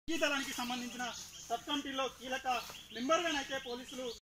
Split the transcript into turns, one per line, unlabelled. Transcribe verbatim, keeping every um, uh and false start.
ఈ దళానికి సంబంధించిన సబ్ కమిటీలో కీలక మెంబర్గానైతే పోలీసులు